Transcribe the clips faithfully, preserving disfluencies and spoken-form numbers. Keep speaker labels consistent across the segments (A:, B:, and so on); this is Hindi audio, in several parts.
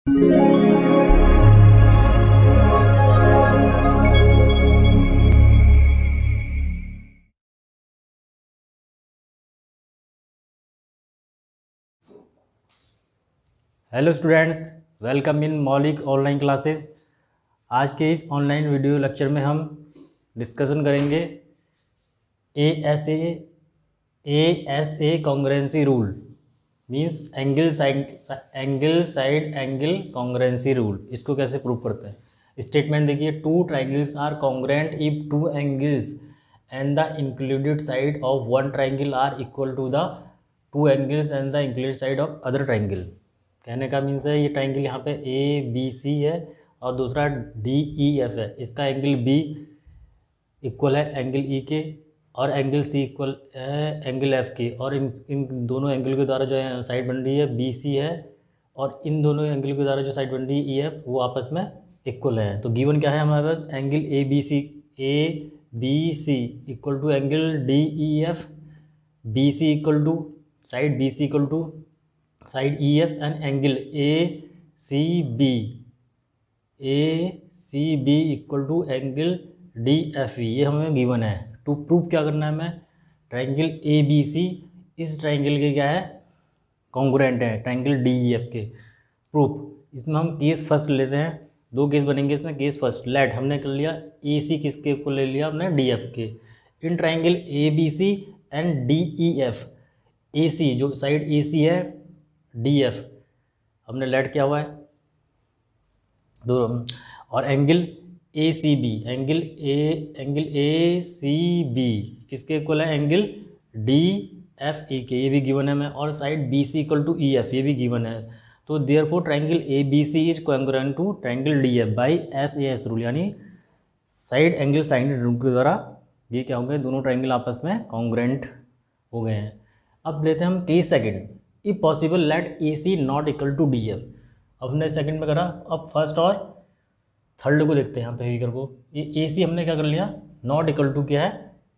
A: हेलो स्टूडेंट्स, वेलकम इन मौलिक ऑनलाइन क्लासेस। आज के इस ऑनलाइन वीडियो लेक्चर में हम डिस्कशन करेंगे A S A A S A congruency rule, means angle side angle side angle congruency rule. इसको कैसे प्रूव करते हैं? स्टेटमेंट देखिए, two triangles are congruent if two angles and the included side of one triangle are equal to the two angles and the included side of other triangle. कहने का मीन्स है, ये ट्राइंगल यहाँ पे ए बी सी है और दूसरा डी ई एफ है। इसका एंगल बी इक्वल है एंगल ई के और एंगल सी इक्वल है एंगल एफ के, और इन इन दोनों एंगल के द्वारा जो है साइड बन रही है बी सी है, और इन दोनों एंगल के द्वारा जो साइड बन रही है ई एफ, वो आपस में इक्वल है। तो गिवन क्या है हमारे पास? Angle A B C A B C equal to angle D E F, B C equal to side B C equal to side E F, and angle A C B A C B equal to angle D F E. ये हमें गिवन है। टू प्रूव क्या करना है हमें? ट्राइंगल ए बी सी इस ट्राइंगल के क्या है? कॉन्ग्रुएंट है ट्राइंगल डी ई एफ के। प्रूफ इसमें हम केस फर्स्ट लेते हैं। दो केस बनेंगे इसमें। केस फर्स्ट, लेट हमने कर लिया ए सी किसके को ले लिया हमने? डी एफ के। In triangle A B C and D E F, A C जो साइड ए सी है, डी एफ हमने लेट किया हुआ है दो, और angle A C B angle A angle A C B किसके इक्वल है? एंगल डी एफ ई के, ये भी गिवन है हमें, और side B C equal to E F, ये भी गिवन है। तो therefore triangle A B C is congruent to triangle D F by S A S rule, यानी साइड एंगल साइन रूल के द्वारा ये क्या हो गए? दोनों ट्राइंगल आपस में कॉन्ग्रुएंट हो गए हैं। अब लेते हैं हम case second, if possible let A C not equal to D F. अब हमने सेकंड में करा, अब फर्स्ट और थर्ड को देखते हैं। यहाँ पे फिगर को, ये ए सी हमने क्या कर लिया? नॉट इक्वल टू क्या है?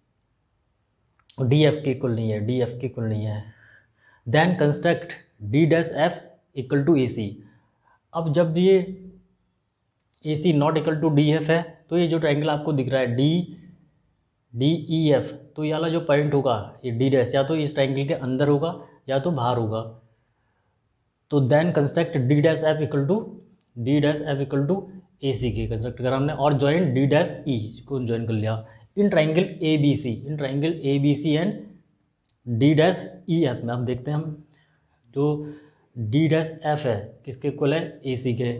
A: डी एफ के इक्वल नहीं है, डी एफ के इक्वल नहीं है। Then construct D dash F equal to A C. अब जब ये A C not equal to D F है, तो ये जो ट्राइंगल आपको दिख रहा है डी डी ई एफ, तो ये वाला जो पॉइंट होगा ये डी डैश, या तो इस ट्राइंगल के अंदर होगा या तो बाहर होगा। तो then construct D dash F equal to D dash F equal to A C के कंस्ट्रक्ट करा हमने, और ज्वाइन डी डैश ई को ज्वाइन कर लिया इन ट्राइंगल ए बी सी इन triangle A B C and D dash E F में। अब देखते हैं हम, जो डी डैश एफ है किसके इक्वल है? ए सी के।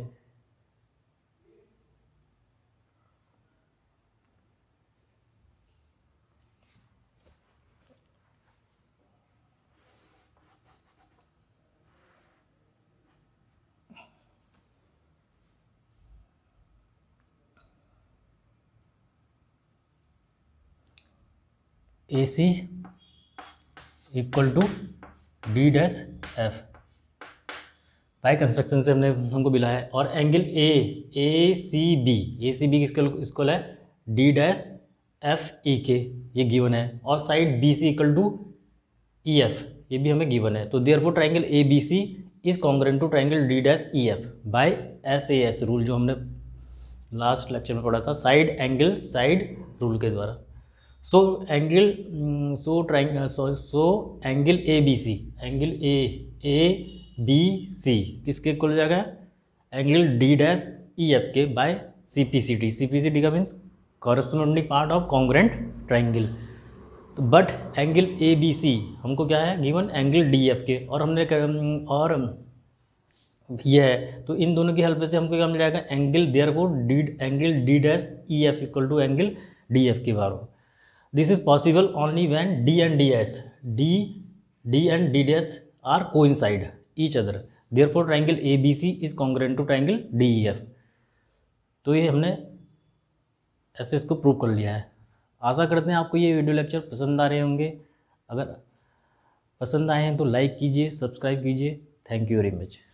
A: A C equal to D dash F by construction से हमने हमको मिला है, और angle A A C B A C B किसके इक्वल है? डी डैश एफ ई के, ये गिवन है, और side B C equal to E F, ये भी हमें गिवन है। तो therefore triangle A B C is congruent to triangle D dash E F by S A S rule, जो हमने लास्ट लेक्चर में पढ़ा था, साइड एंगल साइड रूल के द्वारा। So angle so triangle so so angle A B C angle A A B C किसके इक्वल हो जाएगा? Angle D dash E F के by C P C T. C P C T का means corresponding part of congruent triangle. तो but angle A B C हमको क्या है? गिवन एंगल डी एफ के, और हमने और ये है, तो इन दोनों की हेल्प से हमको क्या मिल जाएगा? Angle therefore D angle D dash E F equal to angle D F के बारो। This is possible only when D and D S, D, D and D dash are coincide each other. Therefore, triangle A B C is congruent to triangle D E F. तो ये हमने ऐसे इसको प्रूव कर लिया है। आशा करते हैं आपको ये वीडियो लेक्चर पसंद आ रहे होंगे। अगर पसंद आए हैं तो लाइक कीजिए, सब्सक्राइब कीजिए। Thank you very much.